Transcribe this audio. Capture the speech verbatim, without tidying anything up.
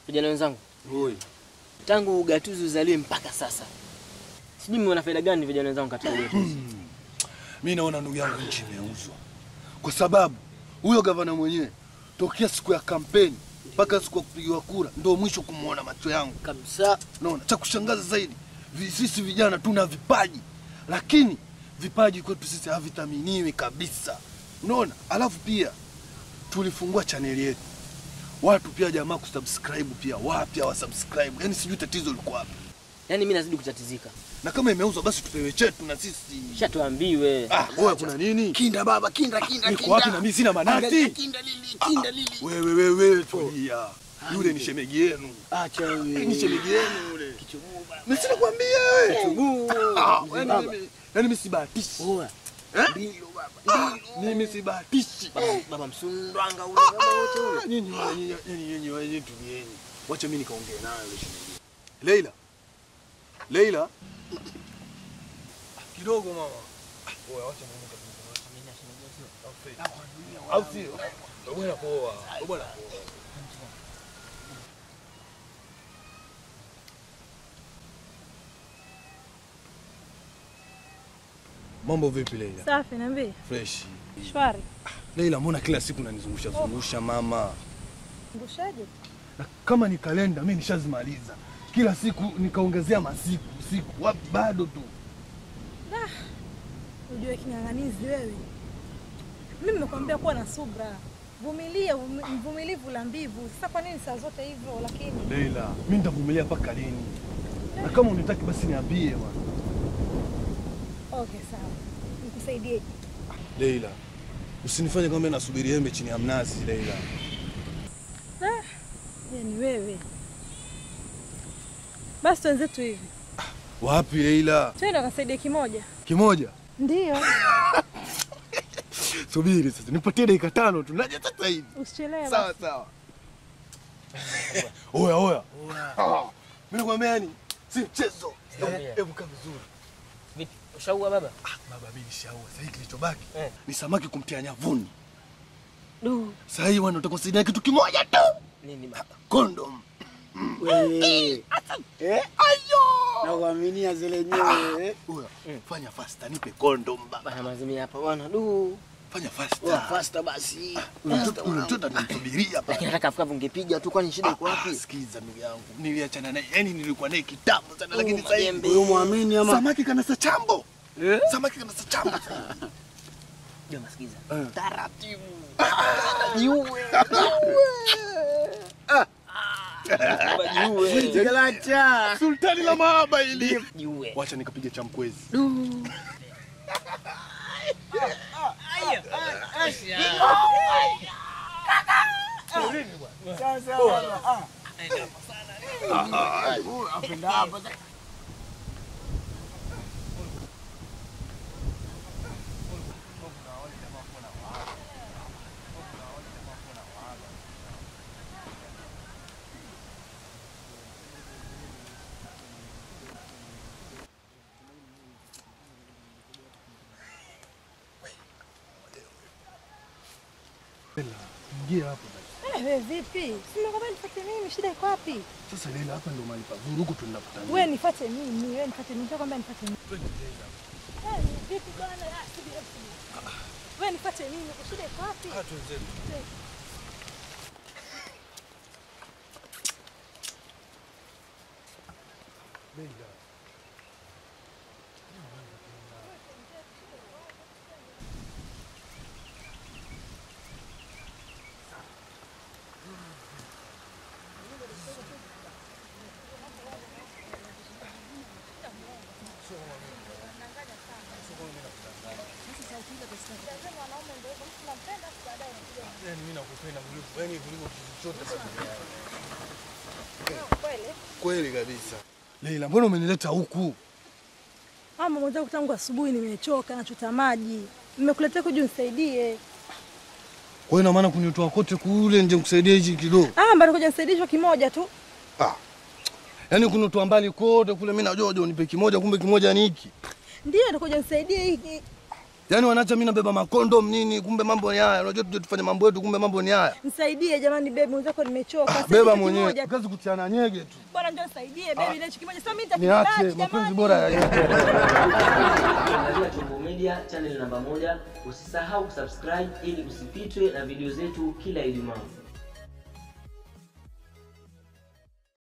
Vijana wenzangu. Oi. Tangu ugatuzi uzaliwe mpaka sasa. Sijui mmeona faida gani vijana wenzangu katika ugatuzi. Mimi naona ndugu yangu nchi imeuzwa. Kwa sababu huyo gavana mwenyewe tokea siku ya kampeni mpaka siku ya kupigiwa kura ndio mwisho kumuona macho yangu kabisa. Naona cha kushangaza zaidi, sisi vijana tuna vipaji, lakini vipaji kwetu sisi havithaminiwi kabisa. Unaona? Alafu pia tulifungua channel yetu. Watu pia jamaa kusubscribe pia wapi hawa subscribe. Yaani sijui tatizo liko wapi. Yaani mimi nazidi kutatizika. Na kama imeuzwa basi tupewe chetu na sisi. Shatuambiwe. Ah, wewe kuna nini? Kinda baba, kinda kinda kinda. Niko wapi na mimi sina manati? Kinda lili, kinda lili. Wewe wewe wewe tulia. Yule ni shemeji yenu. Acha wewe. Ni shemeji yenu yule. Kichuguu baba. Mimi sina kuambia wewe. Kichuguu. Yaani mimi yaani mimi sibahatishi. Oa. Ndio baba. Mimi sibahatishi. Baba, baba msundwanga ule baba wote ule. Nyinyi nyinyi nyinyi nyinyi tulieni. Wacha mimi nikaongee naye yule shemeji. Leila. Leila. Kidogo mama. Oya wacha mimi nikapige. Au sio? Bwana poa. Bwana poa. Mambo vipi Leila? Safi, niambie. Fresh. Shwari. Leila, mbona kila siku unanizungusha zungusha mama? Ngushaje? Na kama ni kalenda mimi nishazimaliza. Kila siku nikaongezea masiku, siku wapi bado tu. Dah. Unajua king'ang'anizi wewe. Mimi nimekwambia kuwa na subra. Vumilia, mvumilivu la mbivu. Sasa kwa nini saa zote hivyo lakini? Leila, mimi nitavumilia mpaka lini? Na kama unitaki basi niambie bwana. Okay, sawa. Nikusaidieje? Leila, usinifanye kama nasubiri embe chini ya mnazi Leila. Ah, yani wewe. Basi tuanzetu hivi. Wapi Leila? Twende akasaidie kimoja. Kimoja? Ndio. Subiri sasa, nipatie dakika tano tu. Naja sasa hivi. Usichelewe. Sawa sawa. Oya oya. Oya. Mimi nakwambia yani si mchezo. Hebu kaa vizuri. Vipi? Ushaua baba? Ah, baba mimi nishaua. Sasa hiki kilichobaki eh, ni samaki kumtia nyavuni. Du. Sasa hivi wana utakusaidia kitu kimoja tu. Nini baba? Condom. Wewe. Eh? Ayo. Na kuaminia zile nyewe. Oya, fanya faster nipe condom baba. Bana mazimi hapa bwana. Du. Fanya faster. Oa faster basi. Mtoto mtoto anamsubiria hapa. Lakini hata kafukavu ungepiga tu kwani shida iko wapi? Sikiza ndugu yangu. Niliachana naye. Yaani nilikuwa naye kitambo sana lakini sasa hivi Wewe muamini ama samaki kana sa chambo. Eh? Samaki kana sa chambo. Jamaa sikiza. Eh. Taratibu. Jiue. Ah. Jiue. Jigalacha. Sultani la mahaba hili. Jiue. Wacha nikapiga cha mkwezi. Sasa ah. Ah. Apenda hapa. Ingia hapo basi. Eh, wewe vipi? Si nimekwambia nifuate mimi, shida iko wapi? Sasa Leila hapa ndo mahali pazuri huko tunakutana. Wewe nifuate mimi, wewe nifuate mimi. Nikwambia nifuate mimi. Twende Leila. Eh, vipi bwana? Ah, subiri subiri. Wewe nifuate mimi, kwa shida iko wapi? Ah, tuenzetu. Leila. Yaani mimi nakupenda kuliko yaani kuliko kitu chote sana. Kweli? Kweli kabisa. Leila, mbona umenileta huku? Ama mwanzo tangu asubuhi nimechoka nachota maji. Nimekuletea kuja unisaidie. Kwa hiyo ina maana kunitoa kote kule nje nikusaidia hichi kidogo. Ah, mbona kuja nisaidishwa kimoja tu? Ah. Yaani kunitoa mbali kote kule mimi najua unje unipe kimoja kumbe kimoja ni hiki. Ndio nitakuja nisaidie hiki. Yaani wanaacha mimi nabeba makondom nini, kumbe mambo ni haya. Unajua tuje tufanye mambo yetu, kumbe mambo ni haya. Nisaidie jamani baby, mwenzako nimechoka. Ah, beba mwenyewe. Kazi kutiana nyege tu. Bwana njoo nisaidie baby, ile kimoja sasa mimi niache mapenzi bora ya yeye. Angalia Chombo Media channel namba moja, usisahau kusubscribe ili usipitwe na video zetu kila Ijumaa.